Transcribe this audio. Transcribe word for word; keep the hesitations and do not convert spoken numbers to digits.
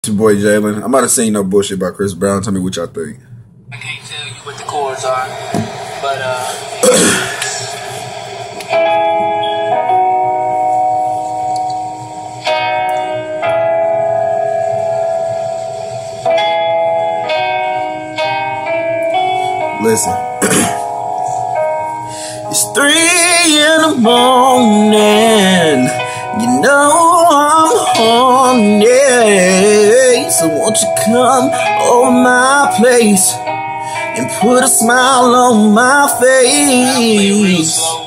It's your boy Jaelen. I'm about to sing No Bullshit by Chris Brown. Tell me what y'all think. I can't tell you what the chords are, but uh. Listen. It's three in the morning. You know I'm horny. So won't you come over my place and put a smile on my face?